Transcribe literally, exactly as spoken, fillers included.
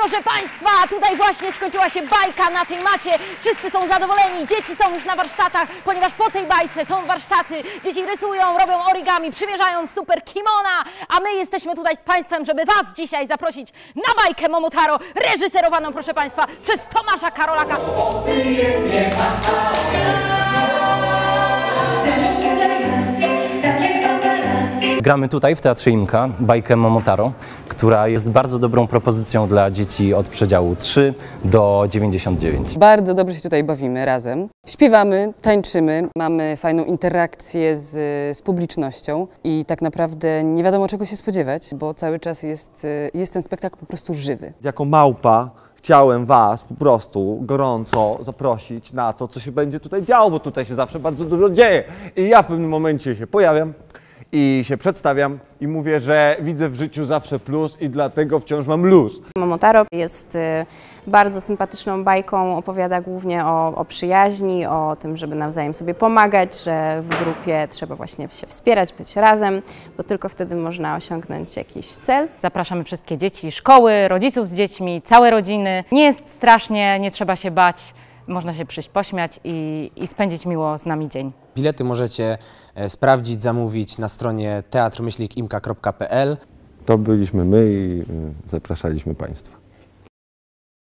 proszę Państwa, tutaj właśnie skończyła się bajka na tej macie. Wszyscy są zadowoleni, dzieci są już na warsztatach, ponieważ po tej bajce są warsztaty. Dzieci rysują, robią origami, przymierzają super kimona, a my jesteśmy tutaj z Państwem, żeby Was dzisiaj zaprosić na bajkę Momotaro, reżyserowaną, proszę Państwa, przez Tomasza Karolaka. Gramy tutaj w Teatrze Imka bajkę Momotaro, która jest bardzo dobrą propozycją dla dzieci od przedziału trzy do dziewięćdziesiąt dziewięć. Bardzo dobrze się tutaj bawimy razem. Śpiewamy, tańczymy, mamy fajną interakcję z, z publicznością i tak naprawdę nie wiadomo czego się spodziewać, bo cały czas jest, jest ten spektakl po prostu żywy. Jako małpa chciałem Was po prostu gorąco zaprosić na to, co się będzie tutaj działo, bo tutaj się zawsze bardzo dużo dzieje. I ja w pewnym momencie się pojawiam i się przedstawiam i mówię, że widzę w życiu zawsze plus i dlatego wciąż mam luz. Momotaro jest bardzo sympatyczną bajką, opowiada głównie o, o przyjaźni, o tym, żeby nawzajem sobie pomagać, że w grupie trzeba właśnie się wspierać, być razem, bo tylko wtedy można osiągnąć jakiś cel. Zapraszamy wszystkie dzieci, szkoły, rodziców z dziećmi, całe rodziny. Nie jest strasznie, nie trzeba się bać. Można się przyjść pośmiać i, i spędzić miło z nami dzień. Bilety możecie sprawdzić, zamówić na stronie teatr myślnik imka kropka p l. To byliśmy my i zapraszaliśmy Państwa.